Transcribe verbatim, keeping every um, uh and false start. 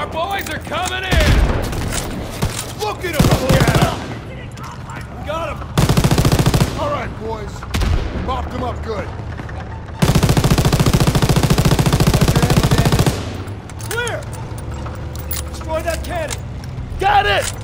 Our boys are coming in! Look at him! We got him! All right, boys. Mopped him up good. Clear! Destroy that cannon! Got it!